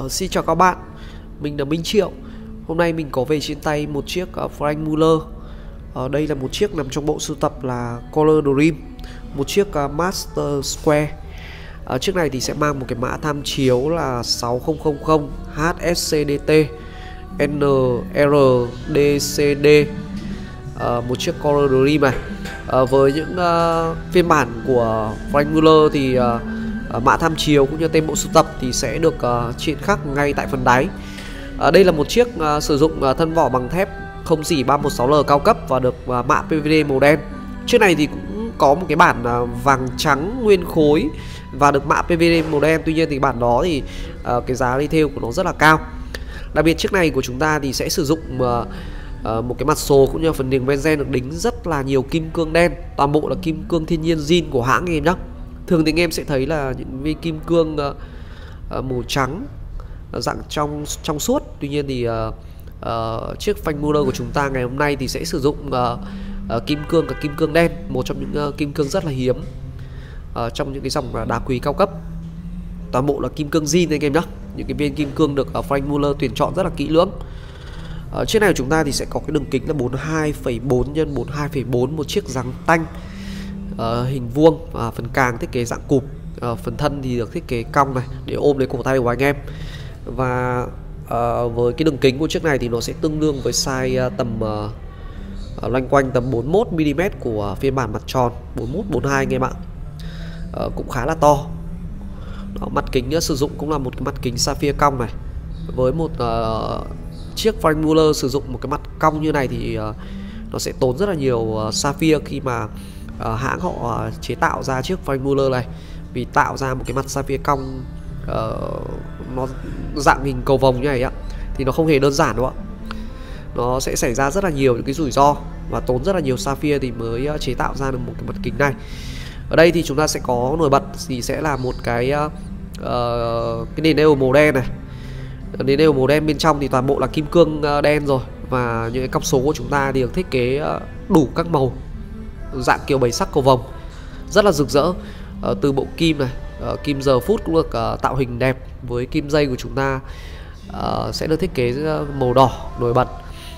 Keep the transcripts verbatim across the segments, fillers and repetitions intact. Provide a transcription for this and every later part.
Uh, xin chào các bạn, mình là Minh Triệu. Hôm nay mình có về trên tay một chiếc uh, Frank Muller. uh, Đây là một chiếc nằm trong bộ sưu tập là Color Dream, một chiếc uh, Master Square. uh, Chiếc này thì sẽ mang một cái mã tham chiếu là sáu không không không H S C D T N R D C D. uh, Một chiếc Color Dream này. uh, Với những uh, phiên bản của Frank Muller thì uh, Uh, mã tham chiếu cũng như tên bộ sưu tập thì sẽ được uh, triển khắc ngay tại phần đáy. uh, Đây là một chiếc uh, sử dụng uh, thân vỏ bằng thép không xỉ ba một sáu L cao cấp và được uh, mạ P V D màu đen. Chiếc này thì cũng có một cái bản uh, vàng trắng nguyên khối và được mạ P V D màu đen. Tuy nhiên thì bản đó thì uh, cái giá retail của nó rất là cao. Đặc biệt chiếc này của chúng ta thì sẽ sử dụng uh, uh, một cái mặt sồ cũng như phần niềng benzen được đính rất là nhiều kim cương đen. Toàn bộ là kim cương thiên nhiên zin của hãng em nhé. Thường thì anh em sẽ thấy là những viên kim cương uh, uh, màu trắng uh, dạng trong trong suốt. Tuy nhiên thì uh, uh, chiếc Frank Muller của chúng ta ngày hôm nay thì sẽ sử dụng uh, uh, kim cương cả kim cương đen, một trong những uh, kim cương rất là hiếm uh, trong những cái dòng uh, đá quý cao cấp. Toàn bộ là kim cương zin anh em nhé. Những cái viên kim cương được uh, Frank Muller tuyển chọn rất là kỹ lưỡng. Uh, chiếc này của chúng ta thì sẽ có cái đường kính là bốn mươi hai phẩy bốn nhân bốn mươi hai phẩy bốn, một chiếc dáng tanh. Uh, hình vuông, uh, phần càng thiết kế dạng cụp, uh, phần thân thì được thiết kế cong này để ôm lấy cổ tay của anh em. Và uh, với cái đường kính của chiếc này thì nó sẽ tương đương với size uh, tầm uh, uh, loanh quanh tầm bốn mươi mốt mi li mét của phiên bản mặt tròn, bốn mươi mốt bốn mươi hai anh em ạ. Uh, cũng khá là to. Đó, mặt kính uh, sử dụng cũng là một cái mặt kính sapphire cong này. Với một uh, chiếc Frank Muller sử dụng một cái mặt cong như này thì uh, nó sẽ tốn rất là nhiều uh, sapphire khi mà Uh, hãng họ uh, chế tạo ra chiếc Frank Muller này. Vì tạo ra một cái mặt sapphire cong uh, nó dạng hình cầu vồng như này á, thì nó không hề đơn giản đâu ạ. Nó sẽ xảy ra rất là nhiều những cái rủi ro và tốn rất là nhiều sapphire thì mới uh, chế tạo ra được một cái mặt kính này. Ở đây thì chúng ta sẽ có nổi bật thì sẽ là một cái uh, uh, cái nền nail màu đen này. Nền nail màu đen bên trong thì toàn bộ là kim cương uh, đen rồi. Và những cái cọc số của chúng ta thì được thiết kế uh, đủ các màu, dạng kiểu bảy sắc cầu vồng rất là rực rỡ. uh, Từ bộ kim này, uh, kim giờ phút cũng được uh, tạo hình đẹp. Với kim dây của chúng ta uh, sẽ được thiết kế màu đỏ nổi bật.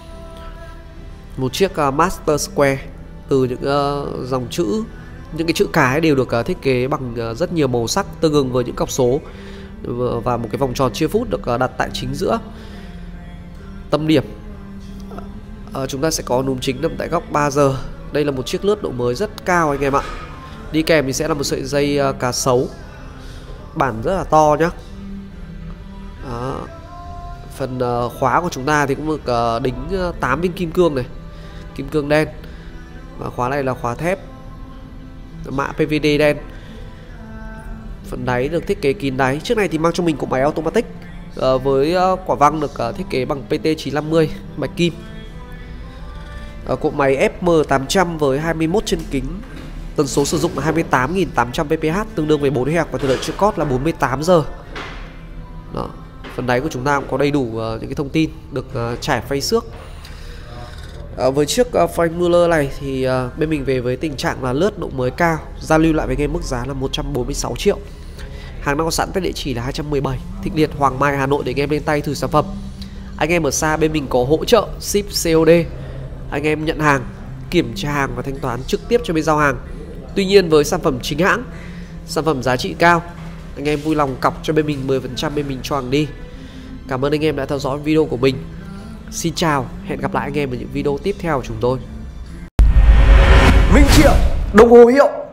Một chiếc uh, Master Square. Từ những uh, dòng chữ, những cái chữ cái đều được uh, thiết kế bằng uh, rất nhiều màu sắc tương ứng với những cọc số. Và một cái vòng tròn chia phút được uh, đặt tại chính giữa tâm điểm. uh, Chúng ta sẽ có núm chính nằm tại góc ba giờ. Đây là một chiếc lướt độ mới rất cao anh em ạ. Đi kèm thì sẽ là một sợi dây uh, cá sấu, bản rất là to nhá. Đó. Phần uh, khóa của chúng ta thì cũng được uh, đính uh, tám viên kim cương này, kim cương đen. Và khóa này là khóa thép, mạ P V D đen. Phần đáy được thiết kế kín đáy. Chiếc này thì mang cho mình cỗ máy automatic uh, với uh, quả văng được uh, thiết kế bằng P T chín năm mươi mạch kim. Uh, cỗ máy F M tám trăm với hai mươi mốt chân kính. Tần số sử dụng là hai mươi tám nghìn tám trăm pph, tương đương với bốn héc, và thời lượng chữa cót là bốn mươi tám giờ. Đó. Phần đáy của chúng ta cũng có đầy đủ uh, những cái thông tin, được uh, trải phay xước. uh, Với chiếc uh, Frank Muller này thì uh, bên mình về với tình trạng là lướt độ mới cao. Giao lưu lại với anh em mức giá là một trăm bốn mươi sáu triệu. Hàng đang có sẵn tại địa chỉ là hai trăm mười bảy Thịnh Liệt, Hoàng Mai, Hà Nội để anh em lên tay thử sản phẩm. Anh em ở xa bên mình có hỗ trợ ship C O D. Anh em nhận hàng, kiểm tra hàng và thanh toán trực tiếp cho bên giao hàng. Tuy nhiên với sản phẩm chính hãng, sản phẩm giá trị cao, anh em vui lòng cọc cho bên mình mười phần trăm, bên mình cho hàng đi. Cảm ơn anh em đã theo dõi video của mình. Xin chào, hẹn gặp lại anh em ở những video tiếp theo của chúng tôi. Minh Triệu, đồng hồ hiệu